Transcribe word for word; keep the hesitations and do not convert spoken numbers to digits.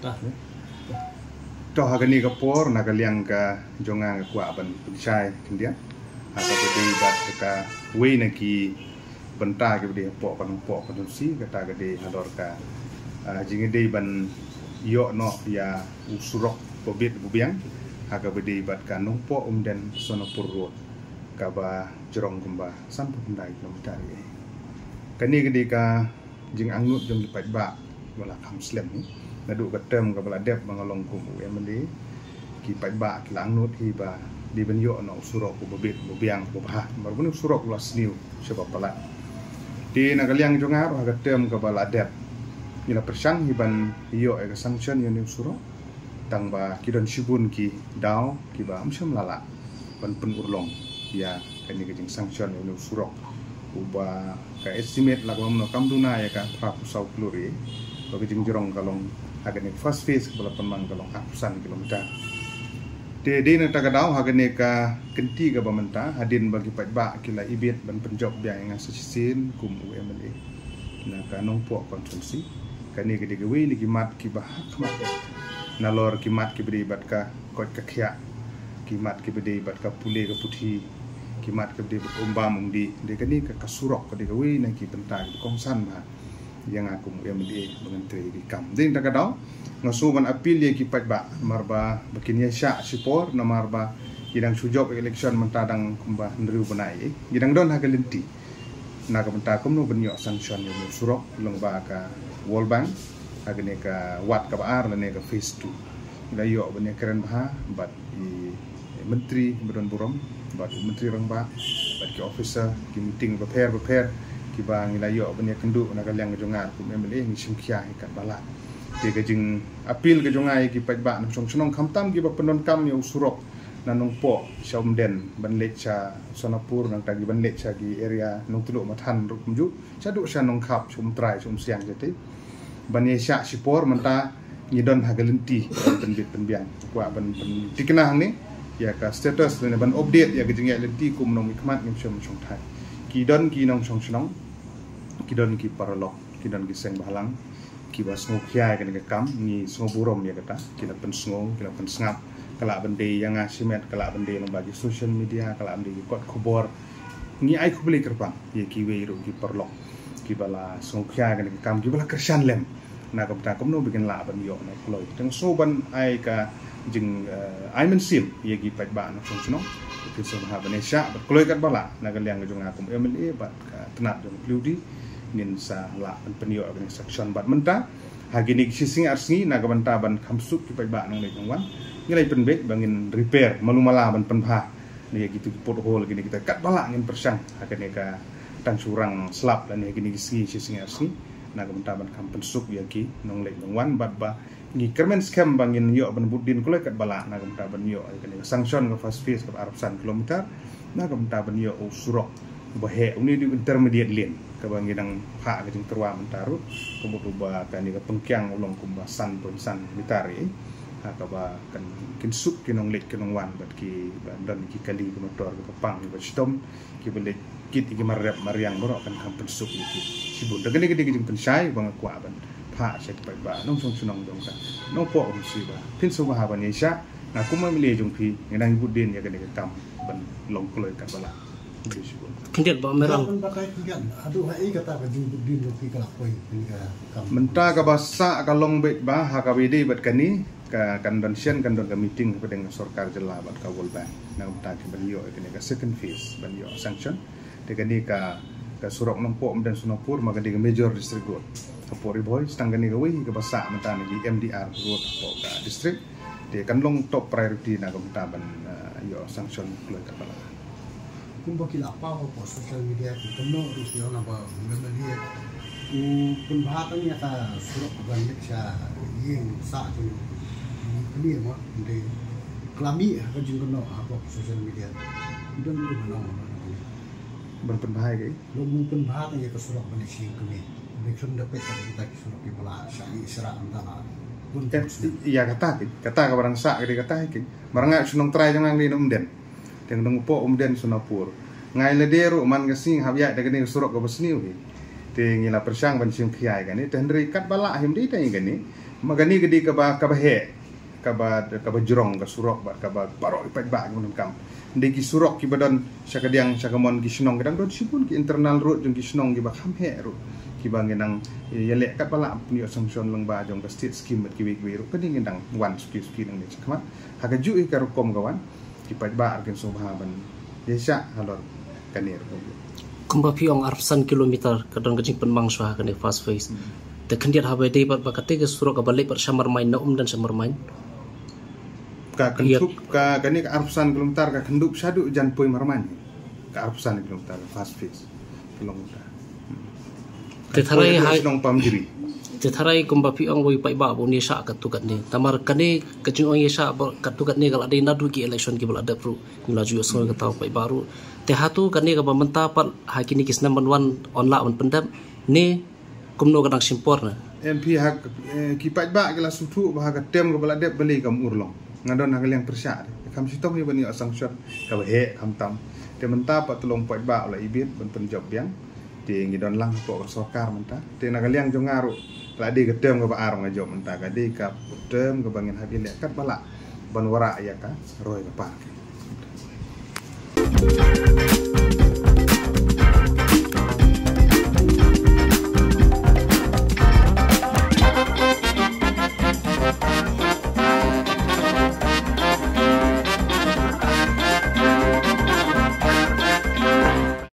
toh hagani kapor nagaliang ka jonga kwa ban penchai kendia atau bedi bat ka we naki benta ke bedi po kan po kan si kata gede hador ka jingede ban yo no ya usurok bobit bubiang haga bedi bat ka nompo umden sonopur road ka ba jorong kumba sampai pendai kilometer ye kani gede ka jing angut jong lipat ba wala kam slem ni nadu katem ka bala dep mangalong kum u emeli ki pai ba ki langnut hi ba di ben yo no surok ku bobit bobiang bobha marbun surok las new sebab pala di nagaliang jongar ha katem ka bala dep ila persang hi ban yo e ka sanction yo new surok tang ba ki don shibun ki daw ki ba amsham lala ban pen urlong ya kani ke jing sanction yo new surok uba ka estimate la ko no kamduna ya ka pra pusau kluri bagi jing jorong kalong hagane first phase kepala pemang kalong ratusan kilometer. De de na tagadau hagane ka kenti ka bamenta hadin bagi patba kila ibit ban penjob biang yang sesisin kum U M L A. Na ka nong po konsumsi kani ke digawe ni kimat ki bah khmat. Nalor kimat ki beri bat ka kot ka khya. Kimat ki beri bat ka pule ka puthi. Kimat ki beri bat umbam umdi. De kani ka kasurok ka digawe na ki pentai kongsan ba. Yang aku yang mesti menteri di kam. Din tak ada, ngasuban apil ye kipat ba marba bakinya syak sipor na marba kidang sujok election mentadang kumba ndriu banai. Kidang don hagalenti. Na ka menta kumno benyo sanction yo surok long ba ka World Bank agane ka wat ka baar ne ka phase two. Ila yo benya keren ba bat i menteri bedon burom bat menteri rang ba bat ki officer ki meeting prepare prepare kibang ilayo benya kendu nagaliang jongar ku memele ni simkhia ikat bala de gajing apil ke jongai ki pajba nam song sonong khamtam ki ba penon kam yo surok nanong po somden ban lecha sonapur nang tagi ban lecha ki area nong tulu mathan rukmju chadu sanong khap chum trai chum siang jete banye sya sipor menta ngidon hagalenti ben bit penbiang kwa ban ben dikenah ni ya ka status ne ban update ya gajing lenti ku menong ikmat ngim chum chong thai kidon ki nong song sonong kidon ki paralok kidon ki seng bahalang ki bas ngokhya kan ke kam ni soburom ya kata kila pen sngo kila pen sngap kala bende yang asimet kala bende long bagi social media kala bende kot khobor ni ai khubli kerpang ye ki we ro ki parlok ki bala ngokhya kan ke kam ki bala kersan lem na ka ta komno bikin la ban yo na kloi teng so ban ai ka jing ai men sim ye ki pat ba na song sno ki so ha banesha kloi kat bala na ka liang jong akum M L A bat ka tenat jong pludi nin sa la ban penyo ban section bat menta hagini sising arsni na ka banta ban khamsuk ki pat ba nong le jongwan ngilai penbet bangin repair malumala ban penpha ni gitu pothole gini kita kat bala ngin persang hakane ka tang surang slap dan gini sisi sising arsni na ka banta ban kam pensuk ya ki nong le jongwan bat ba ni kermen scam bangin yo ban budin kule kat bala na ka banta ban yo hakane sanction ka first phase ka ratusan kilometer na ka banta ban yo usurok bahe uni di intermediate lane ka bangin ang ha ka jing terwa mentaru kemudian ba kan ni ka pengkyang ulong kumba san pun san mitari ha ka ba kan kinsuk kinong lek kinong wan bat ki bandan ki kali ki motor ka pang ba stom ki bele kit ki marap mariang boro kan kam pensuk ki sibun dagani ki jing pensai bang kwa ban pha se pa ba nong song sunong dong ka no po om si ba pin so ba ban yesha na kuma mile jong phi ngang budin ya ka ni ka kam ban long kloi ka bala kendiat ba merang aduh hai kata ka jing budin lo ki ka koi ni ka kam menta ka basa ka long bet ba ha ka bidi bat kani ka convention kan don ka meeting pedeng sarkar jela bat ka World Bank na menta ki banyo kini ka second phase banyo sanction de kani ka ka surok nompo dan sunapur maka di major district road kapori boy stang kani ka wi ka basa menta ni M D R road po ka district de kan long top priority na ka menta ban yo sanction keluar ka bala kumba kila apa po social media ki kono rusio na ba ngamali u penbahatan ya ka surok ban lecha yeng sa tu ni mo de klami ka jing kono apa social media don du kono ban penbahai ke lo mu penbahatan ya ka surok ban lecha ko ni election dapat kita ki surok ki bala sa isra antara pun iya kata kata ka barang sa ke kata ke barang sunong try jangan ni umden teng dong po umden sunapur ngai le deru man gasing habya de gani surok ko basniu hi te ngila persang ban sim khiai gani te hendri kat bala him di te gani magani gedi ka ba ka ba he ka ba ka ba jrong ka surok ba ka ba parok ipat ba ngun kam ndeki surok ki badan sakadiang sakamon ki snong kadang dot sipun ki internal road jong ki snong ki ba kham he ro ki ba ngenang yale kat pala ni assumption lang ba jong ka state scheme ki wi wi ro kani ngendang one ski ski nang ni sakma haga ju ka ro kom kawan ki pat ba arken sobha ban desa halor kanir ko kumba piong arsan kilometer kadang kajing penmang swa kani fast face te kandiat habe dei bat bakate ke surok ka balik per samar main na um dan samar main ka kenduk ka kani ka arsan kilometer ka kenduk sadu jan poi marman ka arsan kilometer fast face kilometer te tharai hai nong pam diri te tharai kumba piong woi pai ba bo ni sa ka tukat ni tamar kani kajing ong ye sa ka tukat ni kala dei na du ki election ki bal ada pro nglaju so ka taw pai baru te hatu kani ka bamenta pat hakini kis number one onla on pendam ni kumno kadang simpor na M P hak ki pat ba kala sutu ba ka tem ka bal ada beli kam urlong ngadon hak yang persya kam sitong ni bani assumption ka he kam tam te menta pat tolong pat ba ola ibit ben penjob yang te ngidon lang po sokar menta te nak liang jo ngaru la di ka tem ka ba arong ajo menta ka di ka tem ka bangin hak ile kat bala ban wara ya ka roy ka pa